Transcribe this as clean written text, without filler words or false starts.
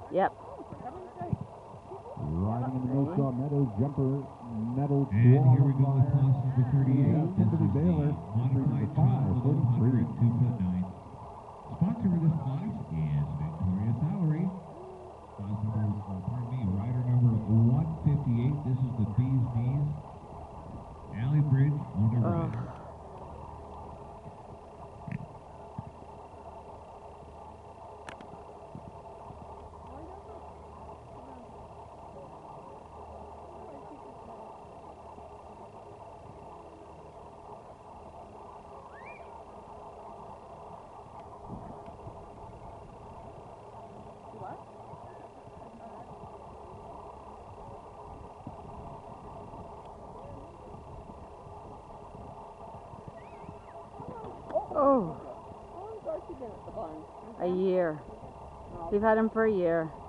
Yep. Riding in the Millsaw Meadows jumper, medal And here we go with qualifier. class number 38. This Kimberly is the Baylor, modified child 100 2'9". Sponsor of this class is Victoria Salary. Class number, rider number 158. This is the Bees Knees. Allie Bridge on the right. Oh. A year. We've had him for a year.